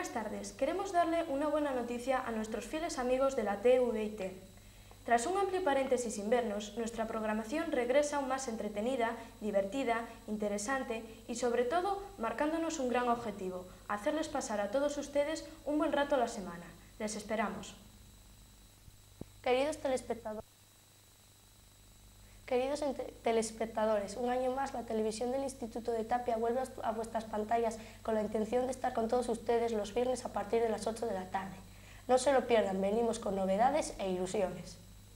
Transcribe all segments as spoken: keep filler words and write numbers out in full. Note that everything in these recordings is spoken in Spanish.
Buenas tardes. Queremos darle una buena noticia a nuestros fieles amigos de la T V I T. Tras un amplio paréntesis invernos, nuestra programación regresa aún más entretenida, divertida, interesante y, sobre todo, marcándonos un gran objetivo: hacerles pasar a todos ustedes un buen rato a la semana. Les esperamos. Queridos telespectadores, Queridos telespectadores, un año más la televisión del Instituto de Tapia vuelve a vuestras pantallas con la intención de estar con todos ustedes los viernes a partir de las ocho de la tarde. No se lo pierdan, venimos con novedades e ilusiones.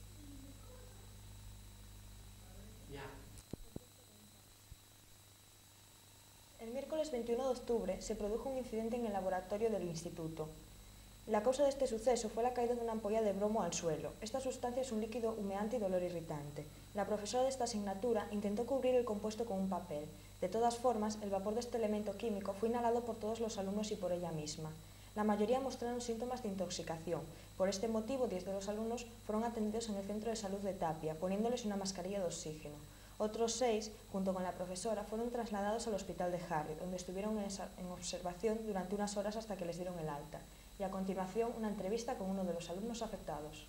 El miércoles veintiuno de octubre se produjo un incidente en el laboratorio del instituto. La causa de este suceso fue la caída de una ampolla de bromo al suelo. Esta sustancia es un líquido humeante y dolor irritante. La profesora de esta asignatura intentó cubrir el compuesto con un papel. De todas formas, el vapor de este elemento químico fue inhalado por todos los alumnos y por ella misma. La mayoría mostraron síntomas de intoxicación. Por este motivo, diez de los alumnos fueron atendidos en el Centro de Salud de Tapia, poniéndoles una mascarilla de oxígeno. Otros seis, junto con la profesora, fueron trasladados al hospital de Harry, donde estuvieron en observación durante unas horas hasta que les dieron el alta. Y a continuación, una entrevista con uno de los alumnos afectados.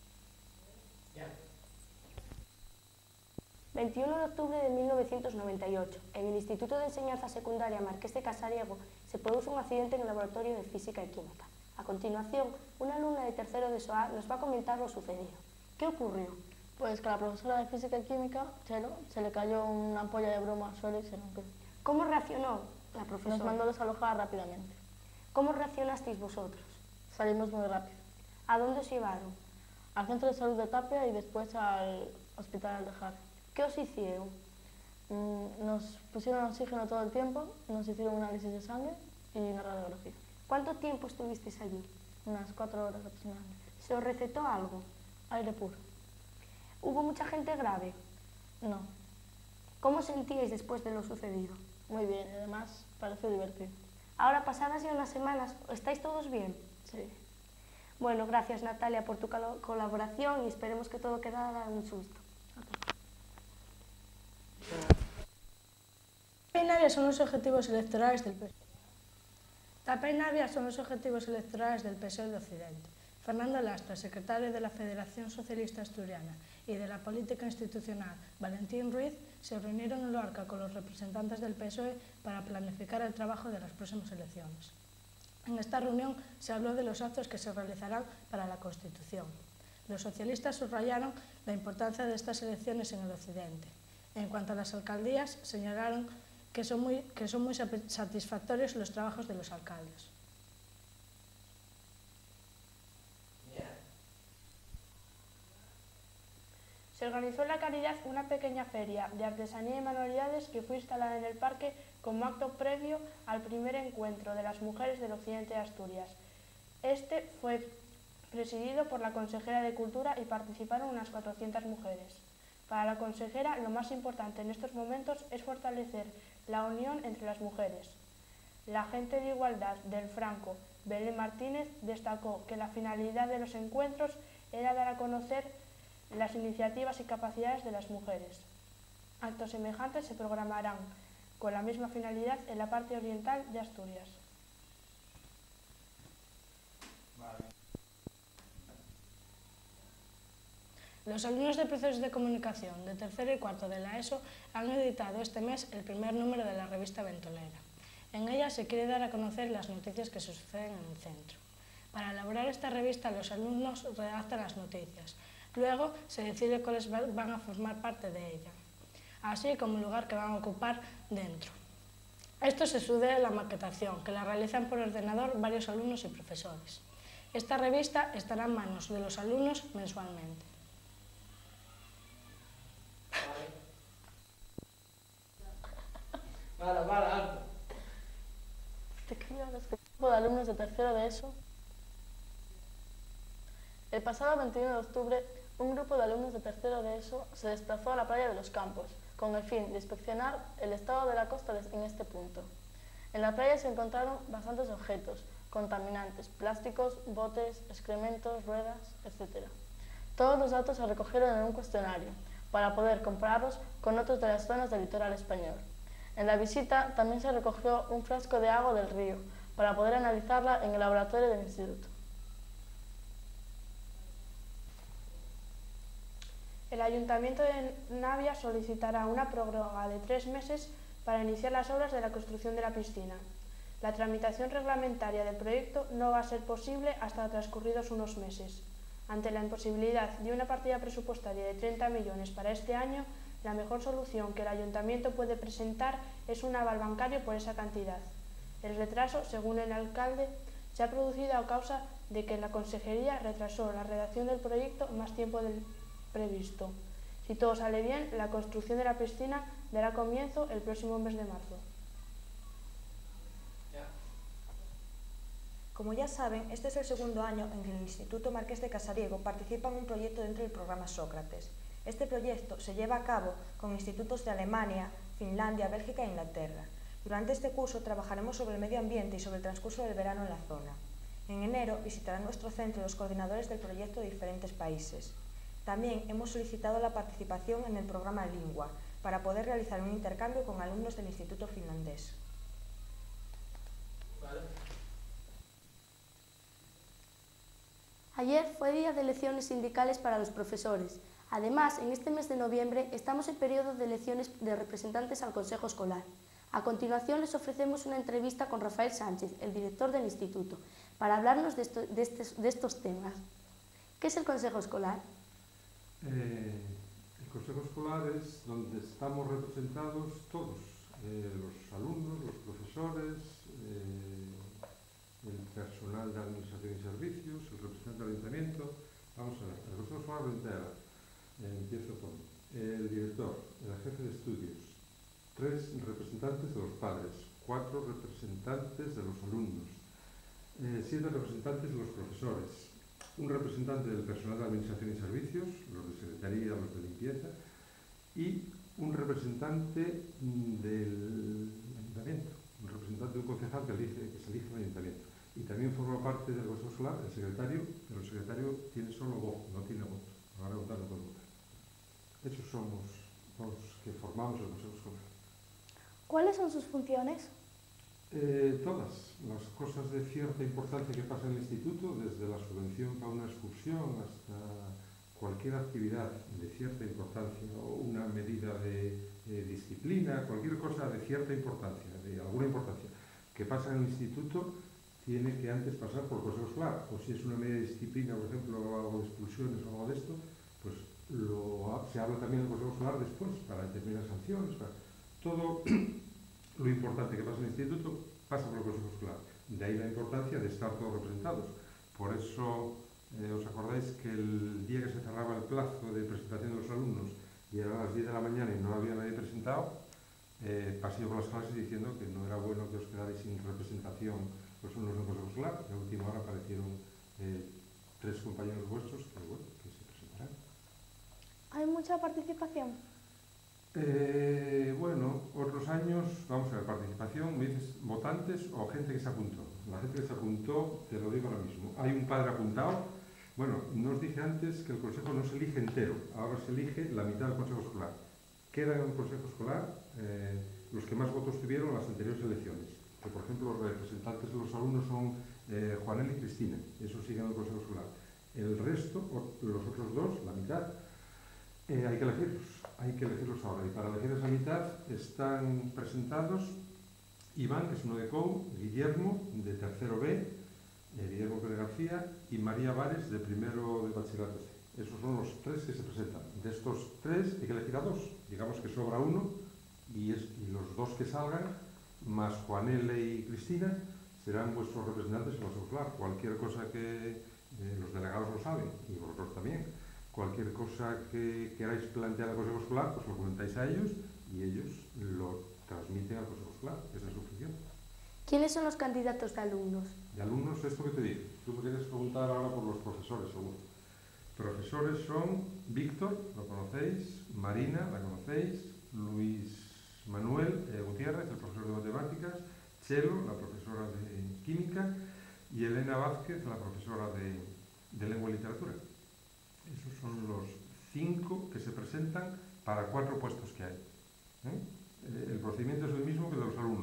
veintiuno de octubre de mil novecientos noventa y ocho, en el Instituto de Enseñanza Secundaria Marqués de Casariego se produce un accidente en el laboratorio de Física y Química. A continuación, una alumna de tercero de S O A nos va a comentar lo sucedido. ¿Qué ocurrió? Pues que a la profesora de Física y Química, Chelo, se le cayó una ampolla de bromo al suelo y se rompió. ¿Cómo reaccionó la profesora? Nos mandó desalojar rápidamente. ¿Cómo reaccionasteis vosotros? Salimos muy rápido. ¿A dónde os llevaron? Al Centro de Salud de Tapia y después al Hospital de Harry. ¿Qué os hicieron? Mm, nos pusieron oxígeno todo el tiempo, nos hicieron un análisis de sangre y una radiografía. ¿Cuánto tiempo estuvisteis allí? Unas cuatro horas aproximadamente. ¿Se os recetó algo? Aire puro. ¿Hubo mucha gente grave? No. ¿Cómo sentíais después de lo sucedido? Muy bien, y además pareció divertido. Ahora, pasadas ya unas semanas, ¿estáis todos bien? Sí. Bueno, gracias Natalia por tu colaboración y esperemos que todo quedara un susto. Tapia y Navia son los objetivos electorales del P S O E. Tapia y Navia son los objetivos electorales del P S O E de Occidente. Fernando Lastra, secretario de la Federación Socialista Asturiana, y de la Política Institucional, Valentín Ruiz, se reunieron en Luarca con los representantes del P S O E para planificar el trabajo de las próximas elecciones. En esta reunión se habló de los actos que se realizarán para la Constitución. Los socialistas subrayaron la importancia de estas elecciones en el Occidente. En cuanto a las alcaldías, señalaron que son muy, que son muy satisfactorios los trabajos de los alcaldes. Se organizó en la Caridad una pequeña feria de artesanía y manualidades que fue instalada en el parque como acto previo al primer encuentro de las mujeres del occidente de Asturias. Este fue presidido por la consejera de Cultura y participaron unas cuatrocientas mujeres. Para la consejera, lo más importante en estos momentos es fortalecer la unión entre las mujeres. La agente de Igualdad del Franco, Belén Martínez, destacó que la finalidad de los encuentros era dar a conocer las iniciativas y capacidades de las mujeres. Actos semejantes se programarán con la misma finalidad en la parte oriental de Asturias. Los alumnos de procesos de comunicación de tercero y cuarto de la ESO han editado este mes el primer número de la revista Ventolera. En ella se quiere dar a conocer las noticias que se suceden en el centro. Para elaborar esta revista, los alumnos redactan las noticias. Luego se decide cuáles van a formar parte de ella, así como el lugar que van a ocupar dentro. Esto se sucede en la maquetación, que la realizan por ordenador varios alumnos y profesores. Esta revista estará en manos de los alumnos mensualmente. Para, para, alto. ¿De qué me hablas? ¿Qué grupo de alumnos de tercero de ESO? El pasado veintiuno de octubre, un grupo de alumnos de tercero de ESO se desplazó a la playa de Los Campos, con el fin de inspeccionar el estado de la costa en este punto. En la playa se encontraron bastantes objetos contaminantes, plásticos, botes, excrementos, ruedas, etcétera. Todos los datos se recogieron en un cuestionario, para poder compararlos con otros de las zonas del litoral español. En la visita también se recogió un frasco de agua del río, para poder analizarla en el laboratorio del instituto. El Ayuntamiento de Navia solicitará una prórroga de tres meses para iniciar las obras de la construcción de la piscina. La tramitación reglamentaria del proyecto no va a ser posible hasta transcurridos unos meses. Ante la imposibilidad de una partida presupuestaria de treinta millones para este año, la mejor solución que el Ayuntamiento puede presentar es un aval bancario por esa cantidad. El retraso, según el alcalde, se ha producido a causa de que la Consejería retrasó la redacción del proyecto más tiempo del previsto. Si todo sale bien, la construcción de la piscina dará comienzo el próximo mes de marzo. Como ya saben, este es el segundo año en que el Instituto Marqués de Casariego participa en un proyecto dentro del programa Sócrates. Este proyecto se lleva a cabo con institutos de Alemania, Finlandia, Bélgica e Inglaterra. Durante este curso trabajaremos sobre el medio ambiente y sobre el transcurso del verano en la zona. En enero visitarán nuestro centro los coordinadores del proyecto de diferentes países. También hemos solicitado la participación en el programa Lingua para poder realizar un intercambio con alumnos del Instituto Finlandés. Vale. Ayer fue día de elecciones sindicales para los profesores. Además, en este mes de noviembre estamos en periodo de elecciones de representantes al Consejo Escolar. A continuación les ofrecemos una entrevista con Rafael Sánchez, el director del instituto, para hablarnos de, esto, de, estos, de estos temas. ¿Qué es el Consejo Escolar? Eh, el Consejo Escolar es donde estamos representados todos, eh, los alumnos, los profesores, eh, el personal de administración y servicios, el representante del ayuntamiento. Vamos a ver, el Consejo Escolar lo integra, eh, empiezo con el director, el jefe de estudios, tres representantes de los padres, cuatro representantes de los alumnos, eh, siete representantes de los profesores, un representante del personal de administración y servicios, los de secretaría, los de limpieza, y un representante del ayuntamiento, un representante de un concejal que, elige, que se elige en el ayuntamiento. Y también forma parte del Consejo Escolar el secretario, pero el secretario tiene solo voz, no tiene voto. Ahora votar no puede votar. Esos somos los que formamos el Consejo Escolar. ¿Cuáles son sus funciones? Eh, todas las cosas de cierta importancia que pasan en el instituto, desde la subvención para una excursión hasta cualquier actividad de cierta importancia o una medida de, de disciplina, cualquier cosa de cierta importancia, de alguna importancia que pasa en el instituto, tiene que antes pasar por el Consejo Escolar. O si es una medida de disciplina, por ejemplo, algo de expulsiones o algo de esto, pues lo, se habla también en el Consejo Escolar después para determinar sanciones, para todo. Lo importante que pasa en el instituto pasa por el Consejo Escolar. De ahí la importancia de estar todos representados. Por eso, eh, ¿os acordáis que el día que se cerraba el plazo de presentación de los alumnos y eran las diez de la mañana y no había nadie presentado? Eh, pasé por las clases diciendo que no era bueno que os quedarais sin representación los alumnos del Consejo Escolar. Y a última hora aparecieron eh, tres compañeros vuestros que, bueno, que se presentarán. ¿Hay mucha participación? Eh, bueno, otros años, vamos a ver, participación, me dices votantes o gente que se apuntó. La gente que se apuntó, te lo digo ahora mismo. Hay un padre apuntado. Bueno, no os dije antes que el consejo no se elige entero, ahora se elige la mitad del consejo escolar. Quedan en el consejo escolar eh, los que más votos tuvieron en las anteriores elecciones. Que, por ejemplo, los representantes de los alumnos son eh, Juanel y Cristina, eso sigue en el consejo escolar. El resto, los otros dos, la mitad, Eh, hay que elegirlos, hay que elegirlos ahora. Y para elegir esa mitad están presentados Iván, que es uno de C O U, Guillermo, de tercero B, eh, Guillermo Pérez García, y María Vares, de primero de bachillerato C. Esos son los tres que se presentan. De estos tres hay que elegir a dos. Digamos que sobra uno, y, es, y los dos que salgan, más Juanele y Cristina, serán vuestros representantes en los escolar. Cualquier cosa que eh, los delegados lo saben, y vosotros también. Cualquier cosa que queráis plantear al Consejo Escolar, pues lo comentáis a ellos y ellos lo transmiten al Consejo Escolar. Esa es su función. ¿Quiénes son los candidatos de alumnos? De alumnos, esto que te digo. Tú me quieres preguntar ahora por los profesores, seguro. Profesores son Víctor, lo conocéis, Marina, la conocéis, Luis Manuel eh, Gutiérrez, el profesor de matemáticas, Chelo, la profesora de química, y Elena Vázquez, la profesora de, de lengua y literatura. Esos son los cinco que se presentan para cuatro puestos que hay. ¿eh? El procedimiento es el mismo que de los alumnos.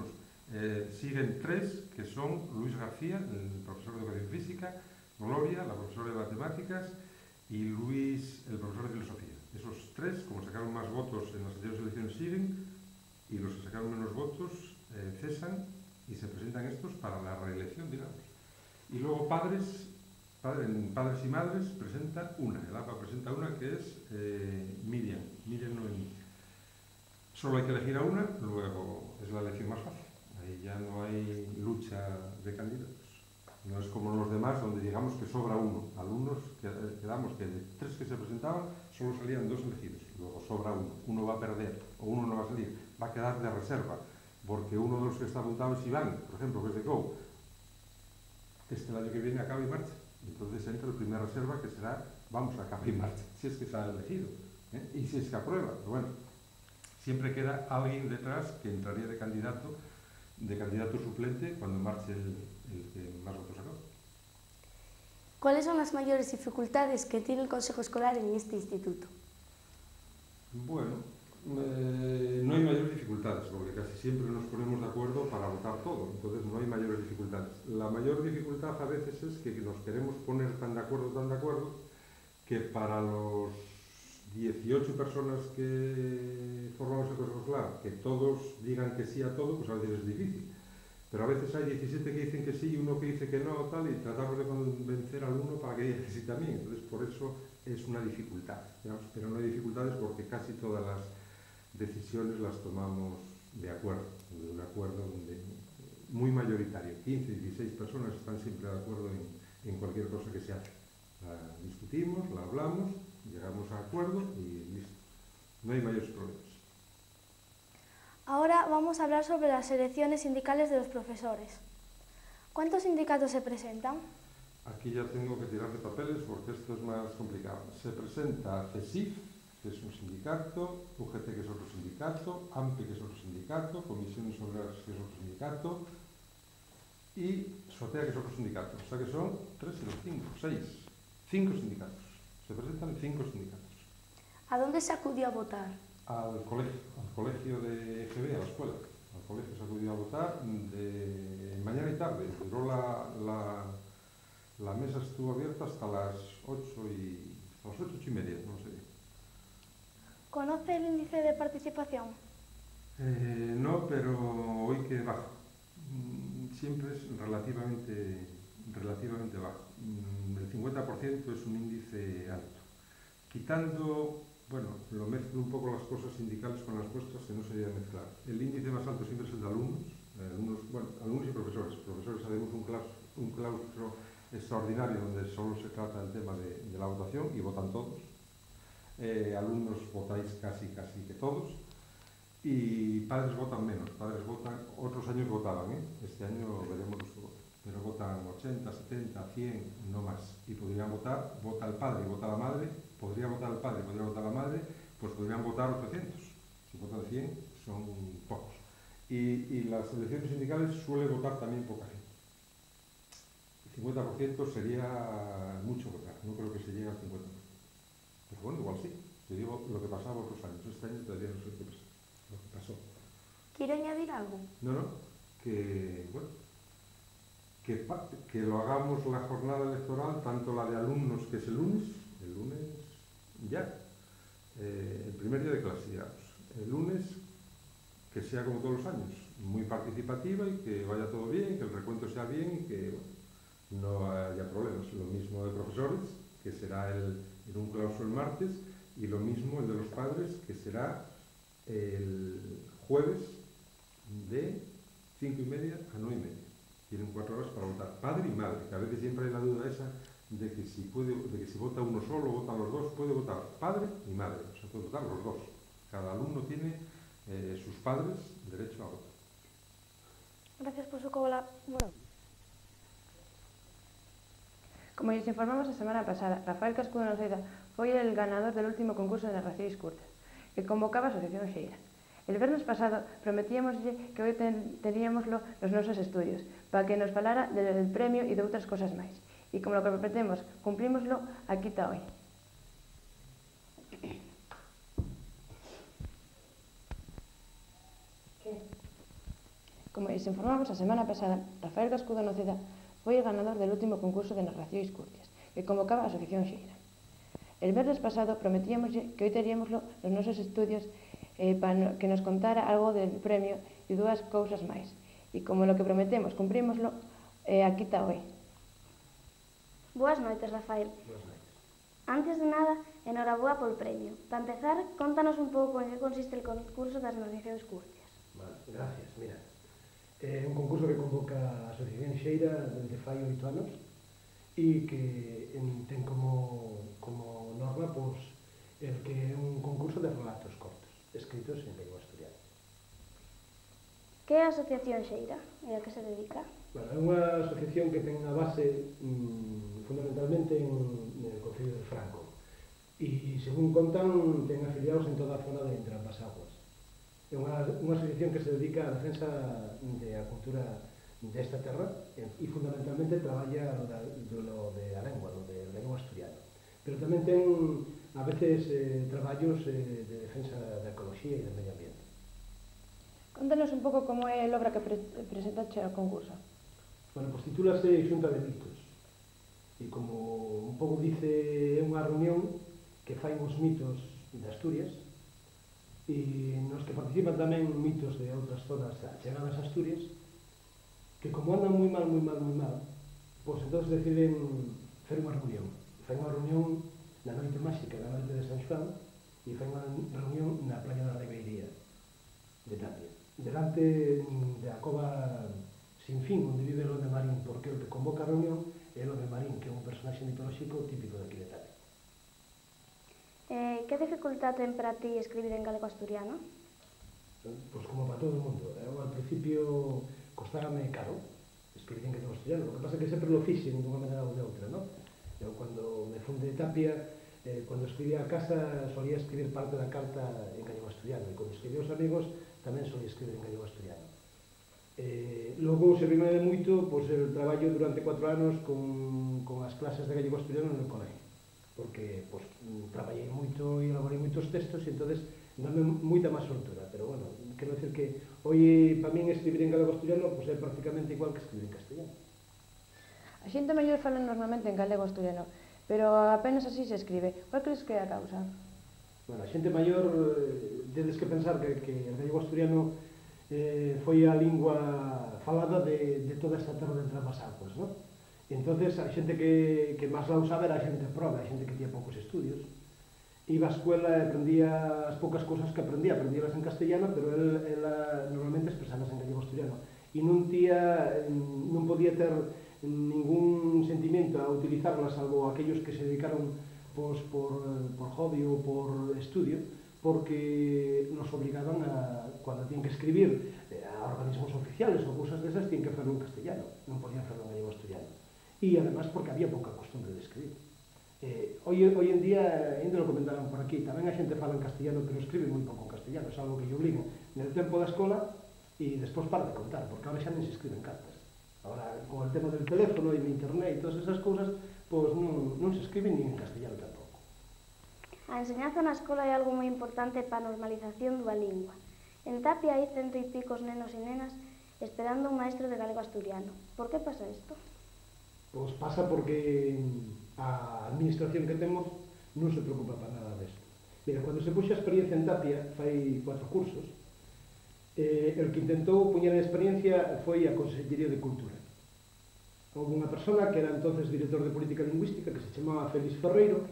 Eh, siguen tres, que son Luis García, el profesor de Educación Física, Gloria, la profesora de Matemáticas, y Luis, el profesor de Filosofía. Esos tres, como sacaron más votos en las anteriores elecciones, siguen, y los que sacaron menos votos eh, cesan y se presentan estos para la reelección, digamos. Y luego padres, padre, padres y madres presenta una, el A P A presenta una que es eh, Miriam, Miriam Noemí. Solo hay que elegir a una, luego es la elección más fácil. Ahí ya no hay lucha de candidatos. No es como los demás, donde digamos que sobra uno. Alumnos, quedamos que de tres que se presentaban, solo salían dos elegidos. Luego sobra uno. Uno va a perder, o uno no va a salir. Va a quedar de reserva, porque uno de los que está apuntado es Iván, por ejemplo, que es de Go. Este el año que viene acaba y marcha. Entonces entra el primer reserva, que será, vamos, acaba y marcha, si es que se ha elegido. ¿eh? Y si es que aprueba. Pero bueno, siempre queda alguien detrás que entraría de candidato, de candidato suplente cuando marche el, el que más votos sacó. ¿Cuáles son las mayores dificultades que tiene el Consejo Escolar en este instituto? Bueno, eh, no hay mayores dificultades, porque casi siempre nos ponemos de acuerdo para votar todo, entonces no hay mayores dificultades. La mayor dificultad a veces es que nos queremos poner tan de acuerdo, tan de acuerdo, que para los dieciocho personas que formamos el Consejo Escolar, que todos digan que sí a todo, pues a veces es difícil. Pero a veces hay diecisiete que dicen que sí y uno que dice que no, tal, y tratamos de convencer al uno para que diga que sí también. Entonces, por eso es una dificultad. Digamos, pero no hay dificultades porque casi todas las decisiones las tomamos de acuerdo, de un acuerdo donde, muy mayoritario. quince, dieciséis personas están siempre de acuerdo en, en cualquier cosa que se hace. La discutimos, la hablamos, llegamos a acuerdo y listo. No hay mayores problemas. Ahora vamos a hablar sobre las elecciones sindicales de los profesores. ¿Cuántos sindicatos se presentan? Aquí ya tengo que tirar de papeles porque esto es más complicado. Se presenta CESIF, que es un sindicato, U G T, que es otro sindicato, AMPE, que es otro sindicato, Comisiones Obreras, que es otro sindicato, y SOTEA, que es otro sindicato. O sea que son tres y los cinco, seis, cinco sindicatos. Se presentan cinco sindicatos. ¿A dónde se acudió a votar? Al colegio, al colegio de E G B, a la escuela. Al colegio se acudió a votar de mañana y tarde. Duró la, la, la mesa estuvo abierta hasta las ocho y hasta las ocho, ocho y media, no sé. ¿Conoce el índice de participación? Eh, no, pero hoy que bajo. Siempre es relativamente, relativamente bajo. El cincuenta por ciento es un índice alto. Quitando, bueno, lo mezclo un poco las cosas sindicales con las vuestras, que no se deben mezclar. El índice más alto siempre es el de alumnos, eh, alumnos, bueno, alumnos y profesores. Profesores haremos un claustro, un claustro extraordinario donde solo se trata el tema de, de la votación y votan todos. Eh, alumnos votáis casi, casi que todos. Y padres votan menos, padres votan, otros años votaban, ¿eh? Este año veremos los que votan, pero votan ochenta, setenta, cien, no más. Y podrían votar, vota el padre y vota la madre, podría votar el padre y podría votar la madre, pues podrían votar ochocientos. Si votan cien, son pocos. Y, y las elecciones sindicales suele votar también poca gente. El cincuenta por ciento sería mucho votar, no creo que se llegue al cincuenta por ciento. Pero bueno, igual sí. Te digo lo que pasaba otros años, este año todavía no sé qué pasa. Lo que pasó. ¿Quiere añadir algo? No, no, que, bueno, que, que lo hagamos la jornada electoral, tanto la de alumnos, que es el lunes, el lunes ya, eh, el primer día de clase, digamos, el lunes, que sea como todos los años, muy participativa y que vaya todo bien, que el recuento sea bien y que, bueno, no haya problemas. Lo mismo de profesores, que será el, en un claustro el martes, y lo mismo el de los padres, que será el jueves de cinco y media a nueve y media. Tienen cuatro horas para votar, padre y madre, que a veces siempre hay la duda esa de que si puede, de que si vota uno solo, votan los dos, puede votar padre y madre, o sea, puede votar los dos. Cada alumno tiene eh, sus padres derecho a votar. Gracias por su colaboración. Como les informamos la semana pasada, Rafael Cascudo Noceda foi el ganador del último concurso de narracións curtas, que convocaba a Asociación Xeira. El vernos pasado prometíamoslle que hoy ten, teníamoslo nos nosos estudios, para que nos falara del premio e de outras cosas máis. E como lo que prometemos, cumprímoslo, aquí está hoy. Como lles informamos a semana pasada, Rafael Cascudo Noceda foi o ganador del último concurso de narracións curtas que convocaba a Asociación Xeira. El venres pasado prometíamoslle que hoy teríamoslo nos nosos estudios eh, para que nos contara algo del premio e dúas cousas máis. E como lo que prometemos cumprímoslo, eh, aquí está hoy. Boas noites, Rafael. Boas noites. Antes de nada, enhoraboa polo premio. Para empezar, contanos un pouco en que consiste el concurso das narracións curtas. Vale, gracias. Mira, é un concurso que convoca a Asociación Xeira dende fai oito anos e que en, ten como, como norma pois, el que é un concurso de relatos cortos, escritos en lengua asturiana. Que é a Asociación Xeira e a que se dedica? Bueno, é unha asociación que ten a base mmm, fundamentalmente en, en el Concello de Franco e, según contan, ten afiliados en toda a zona de Entre Ambas Aguas. É unha, unha asociación que se dedica á defensa da cultura desta terra e fundamentalmente traballa da, do, do de a lengua, do de a lengua asturiana. Pero tamén ten a veces eh, traballos eh, de defensa da ecoloxía e do medio ambiente. Contanos un pouco como é a obra que pre presentaste ao concurso. Bueno, pois titúlase Xunta de Mitos. E como un pouco dice, é unha reunión que fai os mitos de Asturias e nos que participan tamén mitos de outras zonas chegadas a Asturias que como andan moi mal, moi mal, moi mal, pois entón deciden fer unha reunión. Fai unha reunión na noite máxica, na noite de San Xoán, e fai unha reunión na playa da Ribeiría de Tapia, delante da cova Sin Fin, onde vive Lode Marín, porque o que convoca a reunión é Lode Marín, que é un personaxe mitolóxico típico de aquí de Tapia. Eh, que dificultad ten para ti escribir en galego asturiano? Pois como para todo o mundo. Eu, al principio, costábame caro escribir en galego asturiano. O que pasa é que sempre lo fixen dunha maneira ou de outra, non? Eu, cando me fun de Tapia, eh, cando escribía a casa, solía escribir parte da carta en gallego asturiano, e cando escribía aos amigos, tamén solía escribir en gallego asturiano. Eh, logo, servime moito, pois, el traballo durante cuatro anos con, con as clases de gallego asturiano no colegio, porque pois, traballei moito e elaborei moitos textos e entonces dame moita máis soltura, pero bueno, quero decir que hoxe para min escribir en galego asturiano pois, é prácticamente igual que escribir en castellano. A xente maior fala normalmente en galego asturiano, pero apenas así se escribe. Qual crees que é a causa? Bueno, a xente maior, eh, tedes que pensar que, que o gallego asturiano eh, foi a lingua falada de, de toda esta terra de Entre Ambas Aguas, non? E entonces a xente que, que máis la usaba era a xente proba, a xente que tiña poucos estudios. Iba á escuela e aprendía as poucas cousas que aprendía, aprendíalas en castellano, pero el, ela normalmente expresadas en gallego asturiano. E non tía, non podía ter ningún sentimento a utilizarlas, salvo aquellos que se dedicaron pues, por, por hobby ou por estudio, porque nos obligaban a, cuando tienen que escribir a organismos oficiales ou cousas desas, tienen que hacerlo en castellano, non podían hacerlo en gallego asturiano. E además porque había pouca costumbre de escribir. Eh, hoy, hoy en día, ainda lo comentaron por aquí, tamén a xente fala en castellano, pero escribe moi pouco en castellano, é algo que lle obligan nel tempo da escola e despois para de contar, porque ahora xa non se escriben cartas. Ahora, con el tema del teléfono e de internet e todas esas cousas, pois non, non se escriben nin en castellano tampouco. A enseñanza na escola é algo moi importante para a normalización dunha lingua. En Tapia hai cento e picos nenos e nenas esperando un maestro de galego asturiano. Por que pasa isto? Pois pasa porque a administración que temos non se preocupa para nada desto. Mira, cando se puxa a experiencia en Tapia, fai cuatro cursos, eh, el que intentou poñer a experiencia foi a Consellería de Cultura. Houve unha persona que era entonces director de Política Lingüística que se chamaba Félix Ferreiro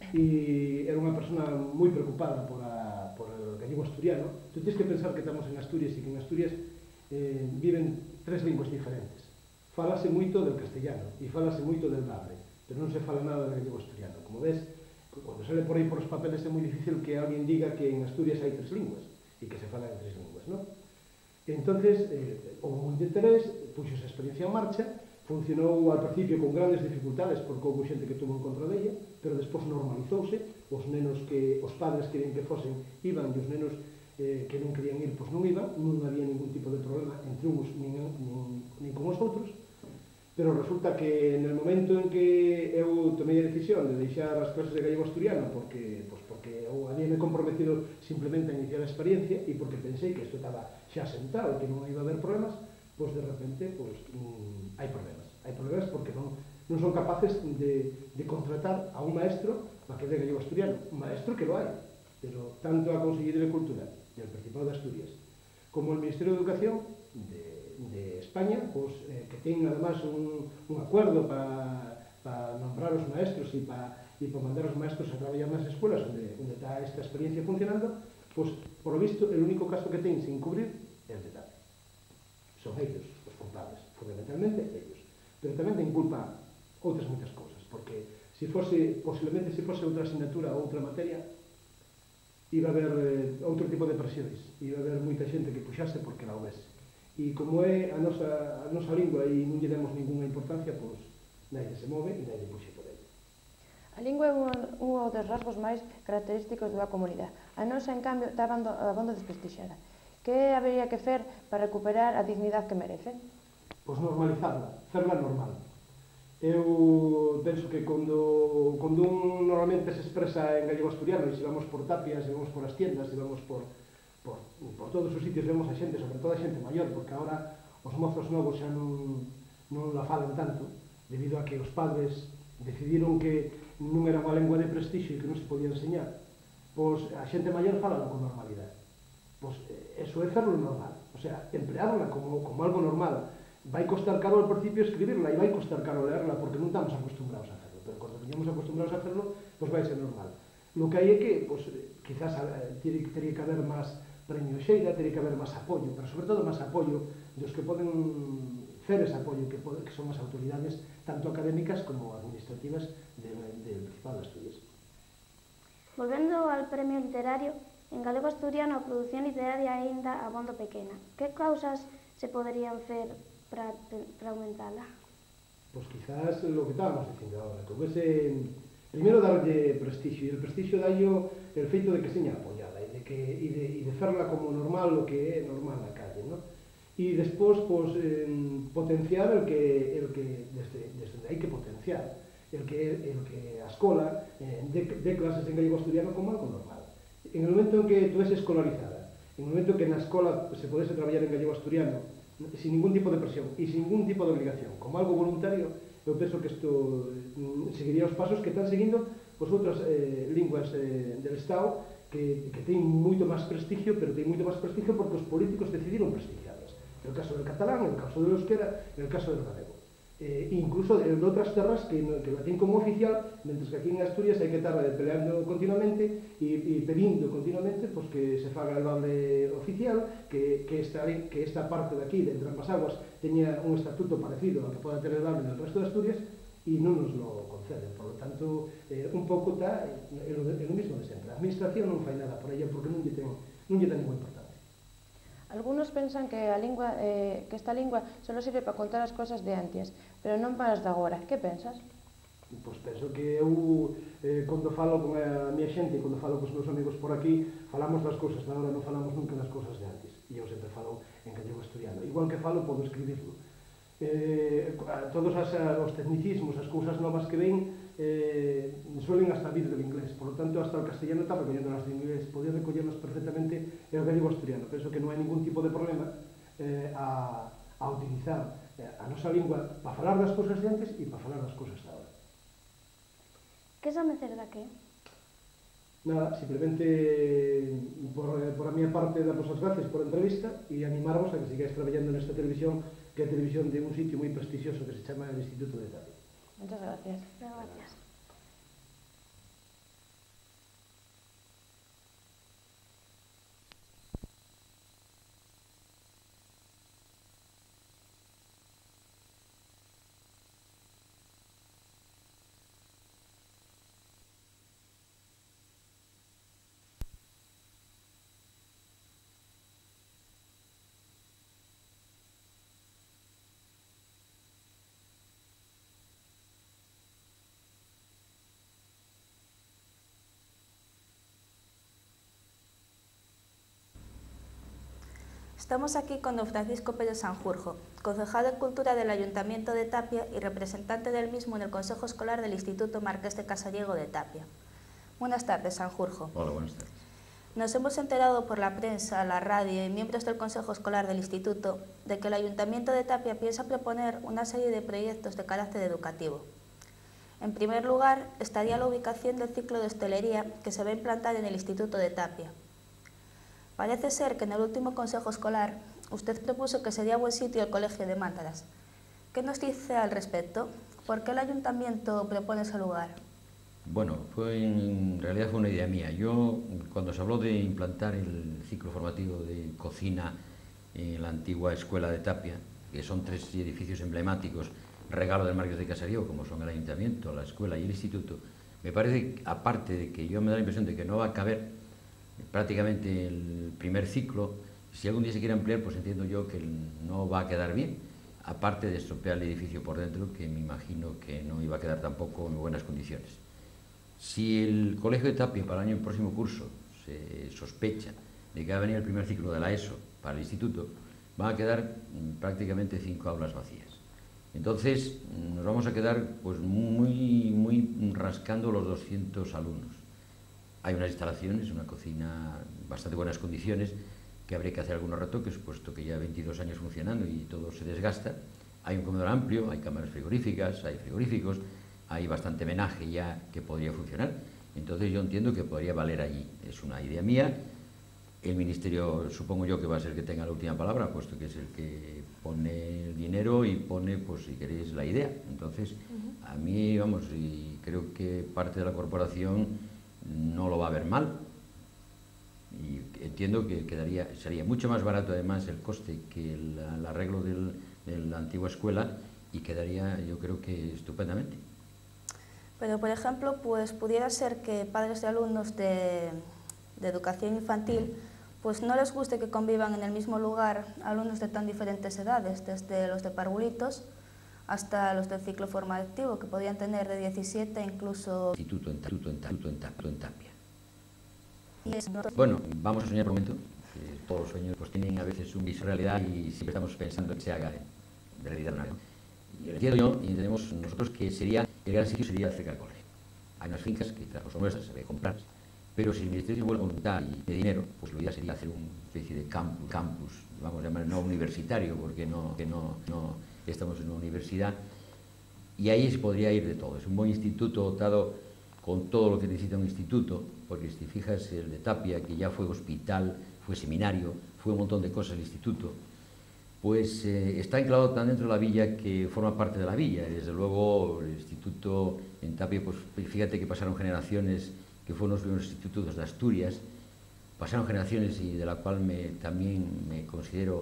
e era unha persona moi preocupada por, a, por el gallego asturiano. Tú tens que pensar que estamos en Asturias e que en Asturias eh, viven tres linguas diferentes. Fálase moito del castellano e fálase moito del nabre, pero non se fala nada del gallego asturiano. Como ves, cando sale por aí por os papeles é moi difícil que alguén diga que en Asturias hai tres linguas e que se falan en tres linguas, non? Entonces, eh, houve moito interés, puxo esa experiencia en marcha, funcionou al principio con grandes dificultades porque houve xente que tuvo en contra della, pero despois normalizouse, os nenos que os padres querían que fosen iban e os nenos eh, que non querían ir, pois non iban, non había ningún tipo de problema entre uns nin, nin, nin con os outros, pero resulta que en el momento en que eu tomei a decisión de deixar as clases de gallego asturiano porque, pues porque eu había me comprometido simplemente a iniciar a experiencia e porque pensei que isto estaba xa sentado e que non iba a haber problemas, pois de repente pois, mm, hai problemas. Hai problemas porque non, non son capaces de, de contratar a un maestro para que dé gallego asturiano. Un maestro que lo hai, pero tanto a Consellería de Cultura del Principado de Asturias como el Ministerio de Educación de, de España, pues, eh, que tienen además un, un acuerdo para pa nombrar os maestros e para pa mandar os maestros a traballar nas escuelas onde, onde está esta experiencia funcionando, pues, por lo visto, el único caso que tienen sin cubrir é el de Tapia. Son ellos os culpables, fundamentalmente ellos. Pero tamén ten culpa outras moitas cousas, porque se fose, posiblemente se fose outra asignatura ou outra materia, iba a haber eh, outro tipo de presións, iba a haber moita xente que puxase porque la houvese. E como é a nosa, a nosa lingua e non lle demos ninguna importancia, pois nadie se move e nadie puxe por ella. A lingua é un, un dos rasgos máis característicos da comunidade. A nosa, en cambio, está abondo desprestixiada. Que habería que fer para recuperar a dignidade que merece? Pois normalizarla, ferla normal. Eu penso que cando, cando un normalmente se expresa en gallego asturiano, e se vamos por Tapia, se vamos por as tiendas, se vamos por, por, por todos os sitios, vemos a xente, sobre todo a xente maior, porque agora os mozos novos xa non, non la falan tanto, debido a que os padres decidiron que non era unha lengua de prestixio e que non se podía enseñar. Pois a xente maior fala con normalidade. Pois eso é ferlo normal, o sea, emplearla como, como algo normal. Vai costar caro ao principio escribirla e vai costar caro leerla porque non estamos acostumbrados a hacerlo, pero cando veñamos acostumbrados a hacerlo, pois vai ser normal. Lo que hai é que, pois, quizás teria que haber máis premio xeira, teria que haber máis apoio, pero sobre todo máis apoio dos que poden fer ese apoio que, pode, que son as autoridades tanto académicas como administrativas del de, de Principado de Asturias. Volvendo ao premio literario, en galego asturiano a produción literaria é ainda abondo pequena. Que causas se poderían fer para, para aumentala? Pois quizás lo que estábamos dicindo agora, que houvese, primeiro darlle prestigio, e el prestigio dallo el feito de que seña apoiada e de, que, e de, e de ferla como normal o que é normal na calle, ¿no? E despois, pois, eh, potenciar el que, el que desde, desde onde hai que potenciar, el que, el que a escola eh, de, de clases en gallego asturiano como algo normal. En el momento en que tú es escolarizada, en el momento que na escola se podese traballar en gallego asturiano, sin ningún tipo de presión e sin ningún tipo de obligación, como algo voluntario, eu penso que isto eh, seguiría os pasos que están seguindo pois, outras eh, linguas eh, del Estado que, que teñen moito máis prestigio, pero teñen moito máis prestigio porque os políticos decidiron prestigiarlas. En el caso del catalán, en el caso del euskera, en el caso del galego. Eh, incluso en outras terras que, que la tienen como oficial, mentre que aquí en Asturias hai que estar peleando continuamente e, e pedindo continuamente pues, que se faga el valde oficial, que, que, esta, que esta parte de aquí, de Entre Ambas Aguas, teña un estatuto parecido ao que poda ter el valde en el resto de Asturias e non nos lo conceden. Por lo tanto, eh, un pouco está en lo, en lo mismo de sempre. A administración non fai nada por ella porque non lle ten, non lle ten ninguna importancia. Algunos pensan que a lingua, eh, que esta lingua só sirve para contar as cousas de antes, pero non para as de agora. Que pensas? Pois penso que eu, eh, cando falo con a minha xente, cando falo con os meus amigos por aquí, falamos das cousas de agora, non falamos nunca das cousas de antes. E eu sempre falo en gallego asturiano. Igual que falo, podo escribirlo. Eh, todos as, os tecnicismos, as cousas novas que ven, eh, suelen hasta vir del inglés, por lo tanto hasta el castellano está recollendo las de inglés, podía recollerlas perfectamente el gallego asturiano. Penso que non hai ningún tipo de problema eh, a, a utilizar eh, a nosa lingua para falar das cousas de antes e para falar das cousas de agora. Que sabe ser da que? Nada, simplemente por, por a miña parte darvos as gracias por a entrevista e animarvos a que sigáis traballando nesta televisión, que é a televisión de un sitio moi prestixioso que se chama el Instituto de Tapia. Muchas gracias. Gracias. Estamos aquí con don Francisco Pérez Sanjurjo, concejal de Cultura del Ayuntamiento de Tapia y representante del mismo en el Consejo Escolar del Instituto Marqués de Casariego de Tapia. Buenas tardes, Sanjurjo. Hola, buenas tardes. Nos hemos enterado por la prensa, la radio y miembros del Consejo Escolar del Instituto de que el Ayuntamiento de Tapia piensa proponer una serie de proyectos de carácter educativo. En primer lugar, estaría la ubicación del ciclo de hostelería que se va a implantar en el Instituto de Tapia. Parece ser que en el último Consejo Escolar usted propuso que sería buen sitio el Colegio de Mántaras. ¿Qué nos dice al respecto? ¿Por qué el Ayuntamiento propone ese lugar? Bueno, fue en realidad fue una idea mía. Yo, cuando se habló de implantar el ciclo formativo de cocina en la antigua escuela de Tapia, que son tres edificios emblemáticos, regalo del Marqués de Casarío, como son el Ayuntamiento, la escuela y el Instituto, me parece, aparte de que yo me da la impresión de que no va a caber prácticamente el primer ciclo, si algún día se quiere ampliar, pues entiendo yo que no va a quedar bien, aparte de estropear el edificio por dentro, que me imagino que no iba a quedar tampoco en buenas condiciones. Si el Colegio de Tapia para el año próximo curso se sospecha de que va a venir el primer ciclo de la ESO para el Instituto, van a quedar prácticamente cinco aulas vacías. Entonces nos vamos a quedar pues muy, muy rascando los doscientos alumnos. Hay unas instalaciones, una cocina en bastante buenas condiciones, que habría que hacer algunos retoques, puesto que ya veintidós años funcionando y todo se desgasta. Hay un comedor amplio, hay cámaras frigoríficas, hay frigoríficos, hay bastante menaje ya que podría funcionar. Entonces yo entiendo que podría valer allí. Es una idea mía. El Ministerio supongo yo que va a ser el que tenga la última palabra, puesto que es el que pone el dinero y pone, pues si queréis, la idea. Entonces, a mí, vamos, y creo que parte de la corporación no lo va a ver mal. Y entiendo que quedaría, sería mucho más barato además el coste que el, el arreglo del, de la antigua escuela, y quedaría, yo creo que estupendamente. Pero, por ejemplo, pues pudiera ser que padres de alumnos de, de educación infantil pues no les guste que convivan en el mismo lugar alumnos de tan diferentes edades, desde los de parvulitos hasta los del ciclo formativo, que podían tener de diecisiete incluso... Instituto en, instituto en, instituto en, Tapia, en Tapia. Bueno, vamos a soñar por un momento, que todos los sueños pues, tienen a veces un viso de realidad y siempre estamos pensando que se haga de realidad una. Y entiendo yo, y entendemos nosotros que sería, el gran sitio sería cerca del colegio. Hay unas fincas que quizás no son nuestras, se debe comprar, pero si el Ministerio tiene buena voluntad y de dinero, pues lo ideal sería hacer una especie de campus, campus vamos a llamar no universitario, porque no, que no, no estamos en una universidad, y ahí se podría ir de todo. Es un buen instituto dotado con todo lo que necesita un instituto, porque si te fijas, el de Tapia, que ya fue hospital, fue seminario, fue un montón de cosas el instituto, pues eh, está enclavado tan dentro de la villa que forma parte de la villa. Y desde luego el instituto en Tapia, pues fíjate que pasaron generaciones, que fueron los primeros institutos de Asturias, pasaron generaciones y de la cual me, también me considero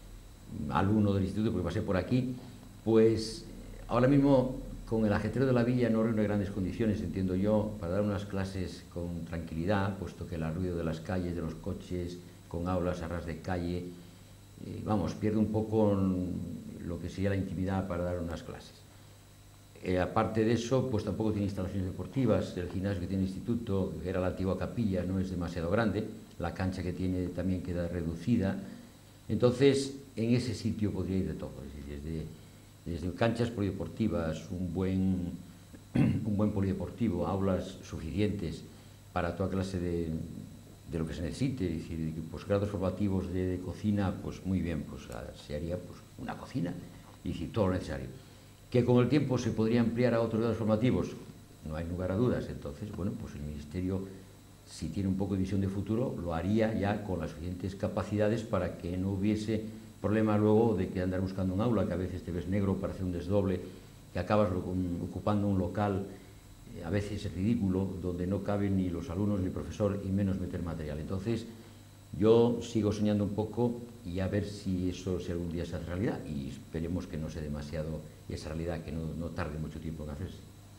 alumno del instituto porque pasé por aquí, pues ahora mismo con el ajetreo de la villa no reúne grandes condiciones, entiendo yo, para dar unas clases con tranquilidad, puesto que el ruido de las calles, de los coches, con aulas a ras de calle, eh, vamos, pierde un poco lo que sería la intimidad para dar unas clases. Eh, aparte de eso, pues tampoco tiene instalaciones deportivas. El gimnasio que tiene el instituto, que era la antigua capilla, no es demasiado grande. La cancha que tiene también queda reducida. Entonces, en ese sitio podría ir de todo. Desde, desde canchas polideportivas, un buen, un buen polideportivo, aulas suficientes para toda clase de, de lo que se necesite. Es decir, pues, grados formativos de, de cocina, pues muy bien, pues se haría pues, una cocina, y decir, todo lo necesario. Que con el tiempo se podría ampliar a otros grados formativos, no hay lugar a dudas. Entonces, bueno, pues el Ministerio, si tiene un poco de visión de futuro, lo haría ya con las suficientes capacidades para que no hubiese problema luego de que andar buscando un aula, que a veces te ves negro para hacer un desdoble, que acabas ocupando un local, a veces es ridículo, donde no caben ni los alumnos ni el profesor, y menos meter material. Entonces, yo sigo soñando un poco y a ver si eso si algún día se hace realidad, y esperemos que no sea demasiado esa realidad, que no, no tarde mucho tiempo en hacerse.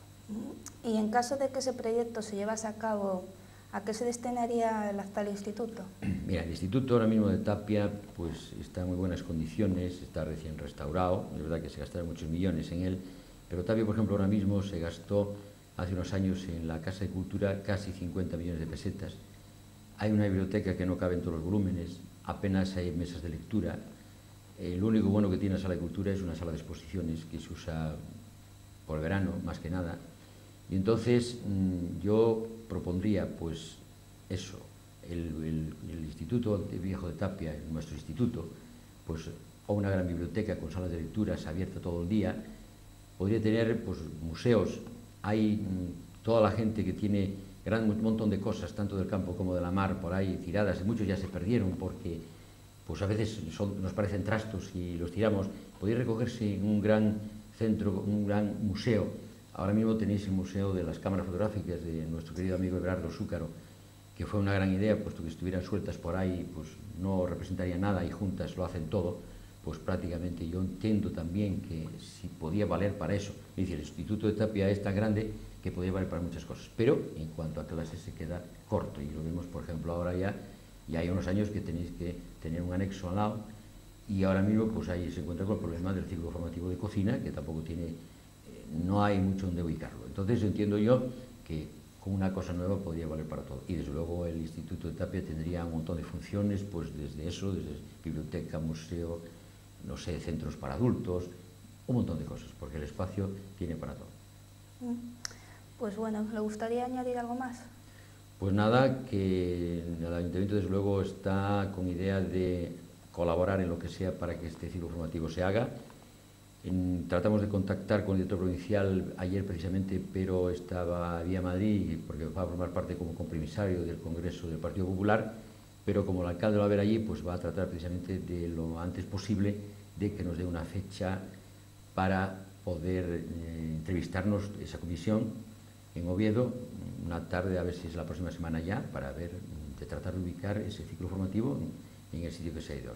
Y en caso de que ese proyecto se llevase a cabo, ¿a qué se destinaría el actual instituto? Mira, el instituto ahora mismo de Tapia pues está en muy buenas condiciones, está recién restaurado, es verdad que se gastaron muchos millones en él, pero Tapia, por ejemplo, ahora mismo se gastó hace unos años en la Casa de Cultura casi cincuenta millones de pesetas. Hay una biblioteca que no cabe en todos los volúmenes, apenas hay mesas de lectura. El único bueno que tiene la sala de cultura es una sala de exposiciones que se usa por el verano, más que nada. Y entonces mmm, yo propondría, pues, eso, el, el, el Instituto Viejo de Tapia, nuestro instituto, pues, o una gran biblioteca con salas de lecturas abierta todo el día, podría tener pues, museos. Hay mmm, toda la gente que tiene gran un montón de cosas, tanto del campo como de la mar, por ahí tiradas, y muchos ya se perdieron porque pues, a veces son, nos parecen trastos y los tiramos. Podría recogerse en un gran centro, un gran museo. Ahora mismo tenéis el Museo de las Cámaras Fotográficas de nuestro querido amigo Everardo Zúcaro, que fue una gran idea, puesto que estuvieran sueltas por ahí, pues no representaría nada y juntas lo hacen todo. Pues prácticamente yo entiendo también que si podía valer para eso. Es decir, el Instituto de Tapia es tan grande que podía valer para muchas cosas, pero en cuanto a clases se queda corto, y lo vemos, por ejemplo, ahora ya, y hay unos años que tenéis que tener un anexo al lado, y ahora mismo pues ahí se encuentra con el problema del ciclo formativo de cocina, que tampoco tiene, eh, no hay mucho donde ubicarlo. Entonces entiendo yo que con una cosa nueva podría valer para todo, y desde luego el Instituto de Tapia tendría un montón de funciones, pues desde eso, desde biblioteca, museo, no sé, centros para adultos, un montón de cosas, porque el espacio tiene para todo. Pues bueno, ¿le gustaría añadir algo más? Pues nada, que el Ayuntamiento desde luego está con idea de colaborar en lo que sea para que este ciclo formativo se haga. En, tratamos de contactar con el director provincial ayer precisamente, pero estaba vía Madrid porque va a formar parte como compromisario del Congreso del Partido Popular, pero como el alcalde lo va a ver allí, pues va a tratar precisamente de lo antes posible de que nos dé una fecha para poder eh, entrevistarnos esa comisión en Oviedo, una tarde, a ver si es la próxima semana ya, para ver, de tratar de ubicar ese ciclo formativo en el sitio que se ha ido.